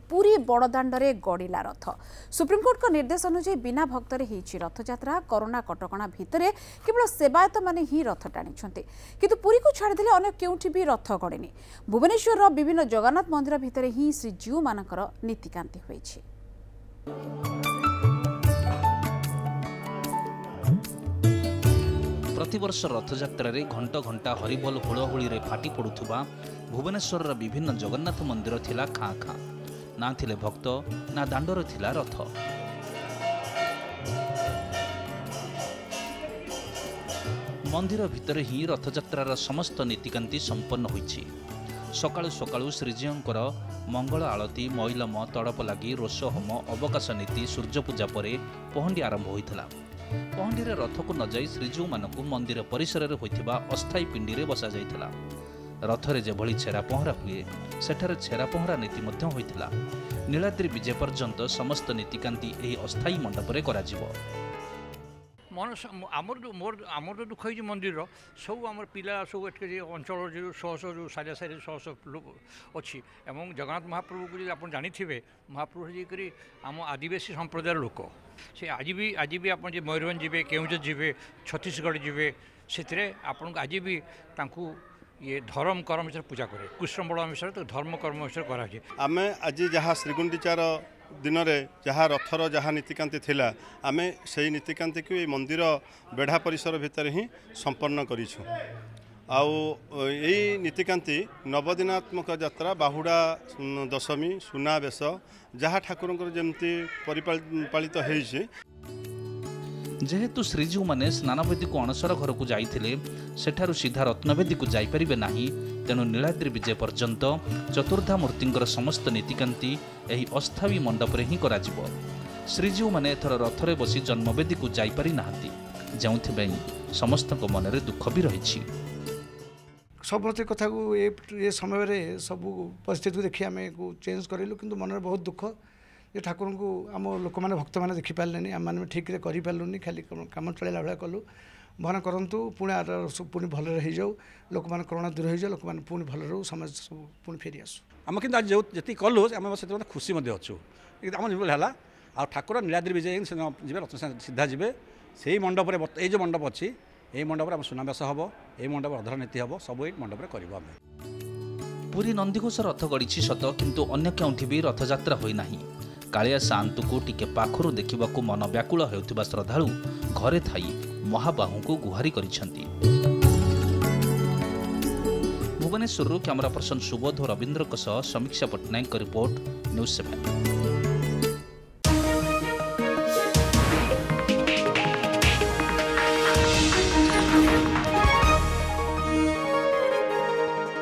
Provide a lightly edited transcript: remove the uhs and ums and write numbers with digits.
पुरी बड़दाण्डे गड़िला रथ। Supreme court निर्देश अनुसार बिना भक्तरे होईछि रथयात्रा। कोरोना कटकणा भितरे केवल सेवायत माने ही रथ टाणी किंतु पुरी को छाड़देले अन्य केउठी भी रथ गड़ेनी। भुवनेश्वर विभिन्न जगन्नाथ मंदिर भितरे ही श्रीजीउ मानकर नीतिकांति होईछि। प्रतिवर्ष रथयात्रा घंट घंटा हरिबोल हुड़हुड़ी फाटी पड़ुवा भुवनेश्वर विभिन्न जगन्नाथ मंदिर थिला खाँ खाँ ना थिले भक्त ना दांडर थिला रथ। मंदिर भितर ही रथयात्रार समस्त नीतिकांति संपन्न होईछि। सकाळु सकाळु श्रीजीउंकर मंगल आलती मैलम तड़प लगी रोष होम अवकाश नीति सूर्यपूजा पर पहंडी आरंभ होइथिला। पहंडी रथ को न जाई श्रीजीउ मानकु मंदिर परिसर में होइथिबा अस्थायी पिंडी रे बसा जाइथिला। रथरे जेभଳି छेरा पहरा हुए सेठारे छेरा पहरा नीति मध्य होइथिला। नीलाद्रि विजय पर्यंत समस्त नीतिकांति एही अस्थायी मंडप रे करा जिवो। आमर दुख है मंदिर सब आम पिला सब एट अंचल जो शह शह जो सारिया सारी शह शह लोक अच्छी एवं जगन्नाथ महाप्रभु को आप जानी महाप्रभु जी आम आदिवासी संप्रदायर लोक से आज भी आप मयूरभंज जी केउझर जी छत्तीसगढ़ जी से आज भी ये धर्म कर्म विषय पूजा करे कृष्ण बड़ विषय तो धर्म कर्म विषय कराए। आम आज जहाँ श्रीगुंडीचार दिन में जहाँ रथर जहाँ नीतिकांति थिला आमे से नीतिकांति को मंदिर बेढ़ा परिसर भितर ही संपन्न करिछु। आउ यही नीतिकांति नवदिनात्मक यात्रा बाहुड़ा दशमी सुनावेश जहाँ ठाकुर जमती परिपालित होइछि। जेहेतु श्रीजीउ माने स्नानवेदी को अणसर घर को जाइथिले सेठारु सीधा रत्नवेदी को जाई परिबे नाही। तेणु नीलाद्रि विजय पर्यंत चतुर्धा मूर्तिंकर समस्त नीतिकांति एही अस्थायी मंडप रे ही करा जिवो। श्रीजीउ माने एथर रथरे बसी जन्मवेदी को जाई पारि नाहंती जेउथिबे समस्त को मन रे दुख भी रहिछि। सब कथा को ये समय रे सब परिस्थिति देखि आमे को चेंज करिलु किंतु मन रे बहुत दुख ये ठाकुर को आम लोक मैंने भक्त मैंने देखिपारे आम मैंने ठीक करें खाली कम चलला भाया कलु भगवान करतु पुणी पुणी भल जाऊ लोक मैंने करोना दूर हो जाए लोक मैंने पुणी भल रो समाज सब पुणी फेरी आसू आम कि जो जी कलु आम से खुशी अच्छु आम जो है आ ठाकुर नीलाद्रि विजय जी रथ सीधा जी से मंडप ये जो मंडप अच्छी यही मंडप आम सुनावेश हम यही मंडप अधर नीति हम सब मंडप कर। पुरी नंदीघोष रथ गड़ी सत किंतु अन्य केउठी भी रथयात्रा होई नाही। कालिया सान्तु को टिके पाखरु देखिबाकू मन व्याकुल हेउथिबा श्रद्धालु घरे थाई महाबाहू को गुहारी करिसेंती। भुवनेश्वर कैमरा पर्सन सुबोध और रविंद्र समीक्षा पट्टनायक रिपोर्ट न्यूज़ 7।